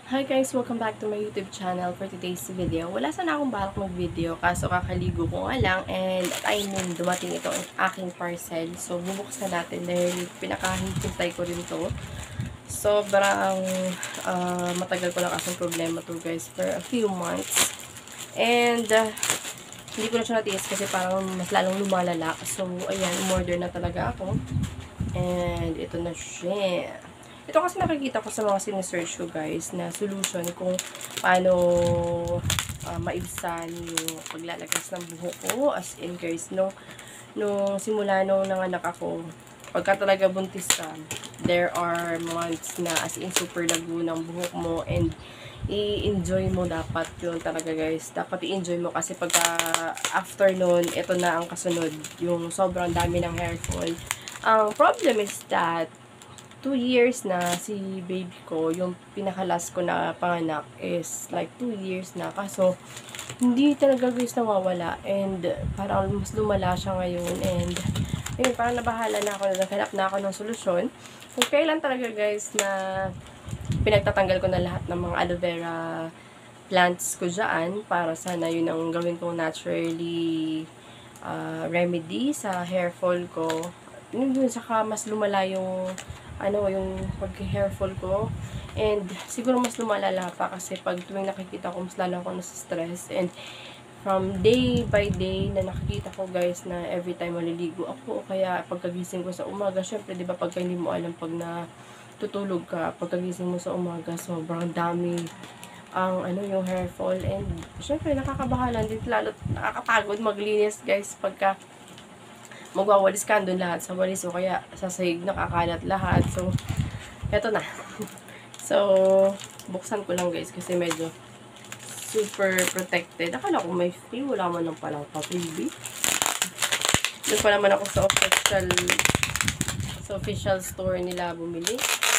Hi guys! Welcome back to my YouTube channel for today's video. Wala sana akong balak mag-video kaso kakaligo ko nga lang and I mean dumating ito ang aking parcel. So bubuksan natin dahil pinakahintay ko rin to. Sobrang matagal ko lang kasing problema to guys for a few months. And hindi ko na siya natiis kasi parang mas lalong lumalala. So ayan, umorder na talaga ako. And ito na siya. Ito kasi nakikita ko sa mga sinesearch ko guys na solution kung paano maibsan yung paglalagas ng buhok ko. As in guys, nung simula nung nanganak ako, pagka talaga buntis ka, there are months na as in super lago ng buhok mo and i-enjoy mo dapat yun talaga guys. Dapat i-enjoy mo kasi pagka after nun, ito na ang kasunod. Yung sobrang dami ng hair fall. Ang problem is that 2 years na si baby ko, yung pinakalas ko na panganak is like 2 years na. Kaso, hindi talaga guys nawawala. And parang mas lumala siya ngayon. And ayun, parang nabahala na ako. Naghanap na ako ng solusyon. Kung kailan talaga guys na pinagtatanggal ko na lahat ng mga aloe vera plants ko dyan. Para sana yun ang gawin kong naturally remedy sa hair fall ko. Yun, saka mas lumala yung yung pag-hair fall ko. And siguro mas lumalala pa kasi pag tuwing nakikita ko, mas lalo ako nasa-stress. And from day by day na nakikita ko guys na every time maliligo ako, kaya pagkagising ko sa umaga, syempre diba pagka hindi mo alam pag natutulog ka, pagkagising mo sa umaga, sobrang dami ang yung hair fall. And syempre nakakabahala din, lalo nakakapagod maglinis guys pagka magwawalis ka doon lahat sa walis o kaya sa sahig nakakalat lahat. So, eto na. So, buksan ko lang guys kasi medyo super protected. Akala ko may free. Wala man lang pala pa-freebie. Doon pa naman ako sa official store nila bumili.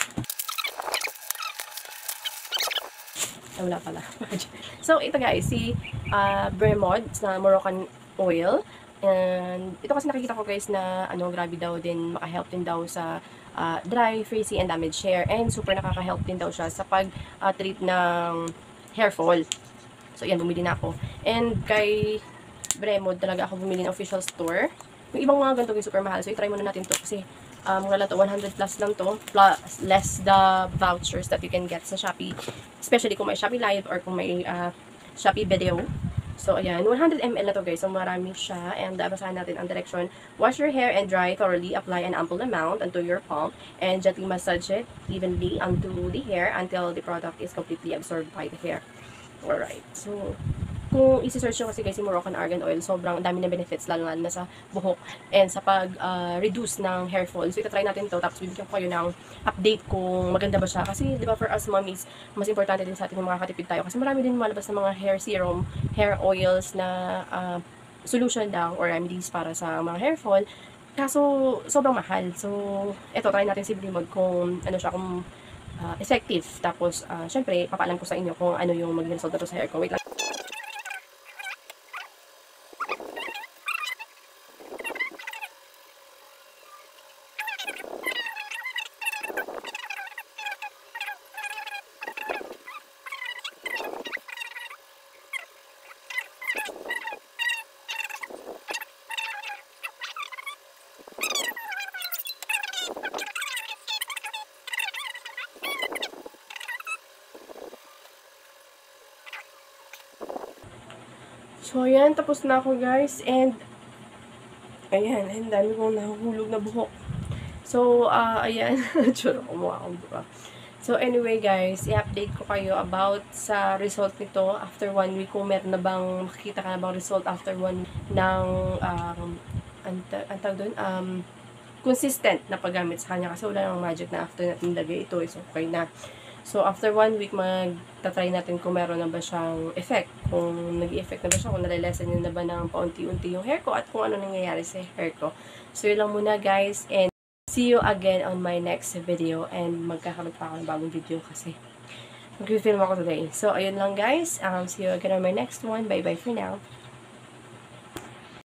Wala pala. So, ito guys, si Bremod na Moroccan oil. And ito kasi nakikita ko guys na grabe daw din, maka-help din daw sa dry, frizzy, and damaged hair. And super nakaka-help din daw siya sa pag-treat ng hair fall. So, yan, bumili na ako. And kay Bremod talaga ako bumili ng official store. Yung ibang mga ganito guys, super mahal. So, i-try muna natin to kasi mura lang to, 100 plus lang to, plus less the vouchers that you can get sa Shopee. Especially kung may Shopee Live or kung may Shopee Video. So, ayan. 100 ml na to guys. So, marami siya. And basahin natin ang direction. Wash your hair and dry thoroughly. Apply an ample amount onto your palm. And gently massage it evenly onto the hair until the product is completely absorbed by the hair. Alright. So, kung isi-search nyo kasi guys yung Moroccan Argan Oil, sobrang dami na benefits lalo na sa buhok and sa pag-reduce ng hair fall. So, itatry natin to. Tapos, bibigyan ko kayo ng update kung maganda ba siya. Kasi, di ba, for us mommies, mas importante din sa atin yung mga katipid tayo. Kasi marami din malabas na mga hair serum, hair oils na solution lang or remedies para sa mga hair fall. Kaso, sobrang mahal. So, eto, try natin si Bremod kung siya, kung effective. Tapos, syempre, papaalam ko sa inyo kung ano yung magiging result na to sa hair ko. Wait lang. So, ayan, tapos na ako guys, and ayan, ang dami kong nahuhulog na buhok. So, ayan, tsura ko mukha akong buka. So, anyway guys, i-update ko kayo about sa result nito after 1 week, kung meron na bang, makikita ka na bang result after 1 week ng, consistent na paggamit sa kanya, kasi wala namang magic na after natin lagay ito is okay na. So, after 1 week, magta-try natin kung meron na ba siyang effect. Kung nag-i-effect na ba siya, kung nalilesen na ba ng paunti-unti yung hair ko, at kung ano nangyayari sa hair ko. So, yun lang muna guys, and see you again on my next video. And magkakaroon pa ako ng bagong video kasi mag-film ako today. So, ayun lang guys. See you again on my next one. Bye-bye for now.